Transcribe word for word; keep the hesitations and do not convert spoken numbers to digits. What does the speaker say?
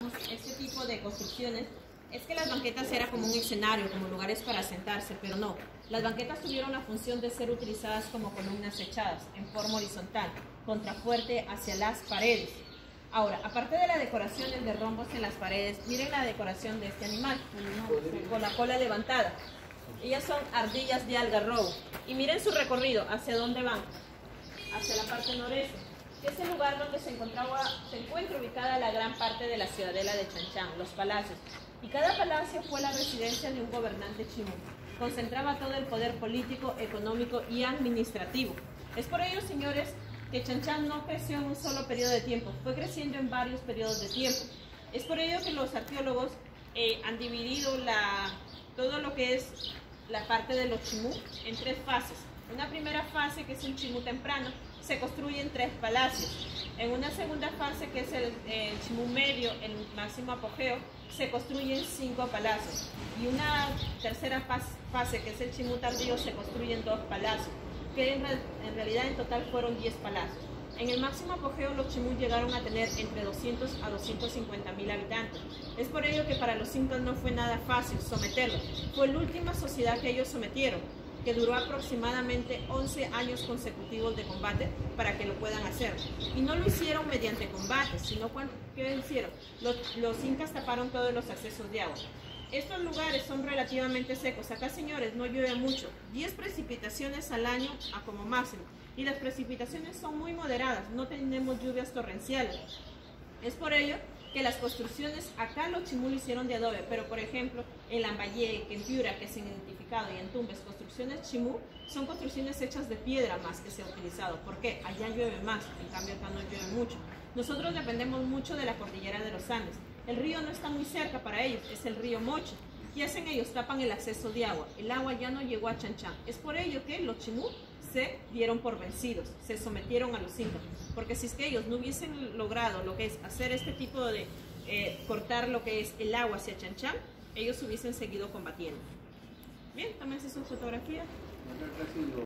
Este tipo de construcciones es que las banquetas era como un escenario, como lugares para sentarse, pero no. Las banquetas tuvieron la función de ser utilizadas como columnas echadas en forma horizontal, contrafuerte hacia las paredes. Ahora, aparte de la decoración de rombos en las paredes, miren la decoración de este animal, con la cola levantada. Ellas son ardillas de algarrobo. Y miren su recorrido, ¿hacia dónde van? Hacia la parte noreste, que es el lugar donde se, encontraba, se encuentra ubicada la gran parte de la ciudadela de Chanchán, los palacios. Y cada palacio fue la residencia de un gobernante chimú. Concentraba todo el poder político, económico y administrativo. Es por ello, señores, que Chanchán no creció en un solo periodo de tiempo, fue creciendo en varios periodos de tiempo. Es por ello que los arqueólogos eh, han dividido la, todo lo que es la parte de los chimú en tres fases. Una primera fase, que es un chimú temprano, se construyen tres palacios. En una segunda fase, que es el, el chimú medio, el máximo apogeo, se construyen cinco palacios. Y una tercera fase, que es el chimú tardío, se construyen dos palacios, que en, en realidad en total fueron diez palacios. En el máximo apogeo, los chimú llegaron a tener entre doscientos a doscientos cincuenta mil habitantes. Es por ello que para los incas no fue nada fácil someterlos. Fue la última sociedad que ellos sometieron, que duró aproximadamente once años consecutivos de combate para que lo puedan hacer. Y no lo hicieron mediante combates, sino cuando, ¿qué hicieron? Los, los incas taparon todos los accesos de agua. Estos lugares son relativamente secos. Acá, señores, no llueve mucho. diez precipitaciones al año a como máximo. Y las precipitaciones son muy moderadas, no tenemos lluvias torrenciales. Es por ello que las construcciones acá los chimú lo hicieron de adobe, pero por ejemplo en Lambayeque, en Piura, que se han identificado, y en Tumbes, construcciones chimú son construcciones hechas de piedra más que se ha utilizado. ¿Por qué? Allá llueve más, en cambio acá no llueve mucho. Nosotros dependemos mucho de la cordillera de los Andes. El río no está muy cerca para ellos, es el río Moche. ¿Qué hacen ellos? Tapan el acceso de agua. El agua ya no llegó a Chanchán. Es por ello que los chimú se dieron por vencidos, se sometieron a los incas, porque si es que ellos no hubiesen logrado lo que es hacer este tipo de eh, cortar lo que es el agua hacia Chanchán, ellos hubiesen seguido combatiendo. Bien, tómense su fotografía.